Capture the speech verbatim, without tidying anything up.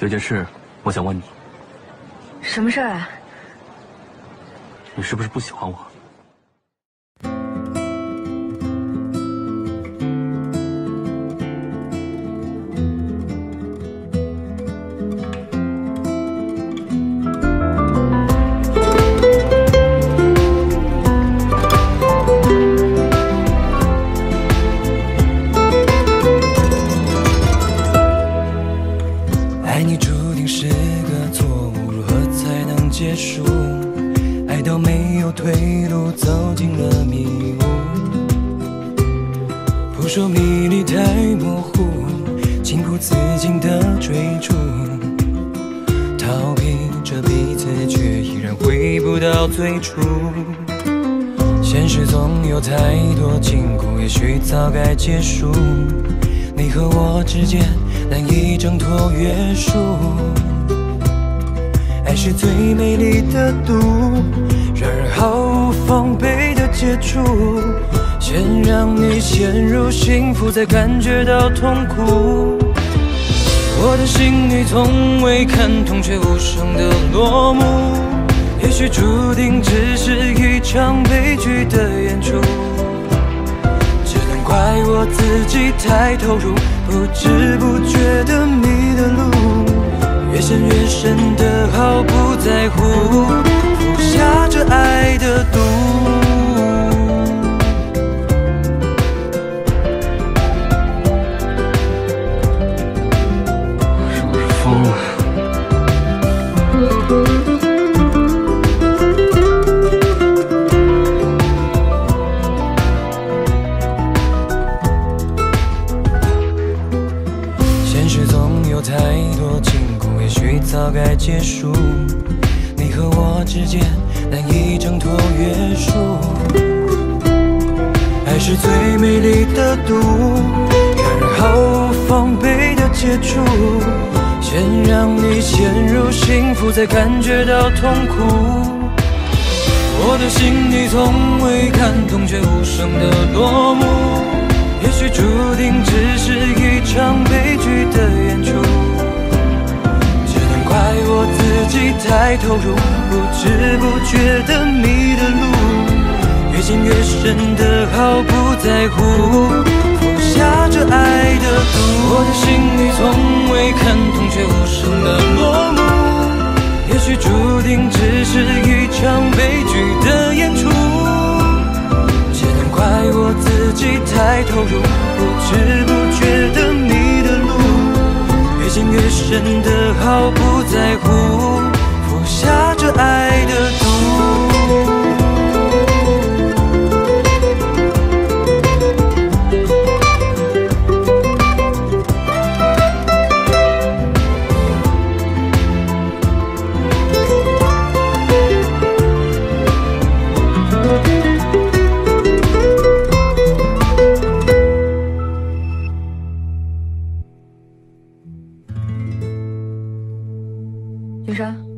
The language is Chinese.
有件事我想问你。 什么事儿啊？ 你是不是不喜欢我？ 爱你注定是个错误，如何才能结束？爱到没有退路，走进了迷雾。扑朔迷离太模糊，情不自禁的追逐，逃避着彼此，却依然回不到最初。现实总有太多禁锢，也许早该结束。你和我之间难以挣脱约束，爱是最美丽的毒，让人毫无防备的接触。先让你陷入幸福，再感觉到痛苦。我的心里从未看痛，却无声的落幕。也许注定只是一场悲剧的演出，只能怪我自己太投入，不知不觉的迷了路。越陷越深的毫不在乎，服下这爱的毒。 是不是疯了？ 现实总有太多禁锢，也许早该结束。你和我之间难以挣脱约束，爱是最美丽的毒，让人毫无防备的接触。先让你陷入幸福，再感觉到痛苦。我的心里从未看痛，却无声的落幕。也许注定只是一场悲剧的演出，只能怪我自己太投入，不知不觉的迷了路。越陷越深的毫不在乎，服下这爱的毒。我的心里从未看痛，却无声的落幕。也许注定只是一场悲剧的演出，只能怪我自己太投入，不知不觉的迷了路。越陷越深的毫不在乎，服下这爱的毒。 君生。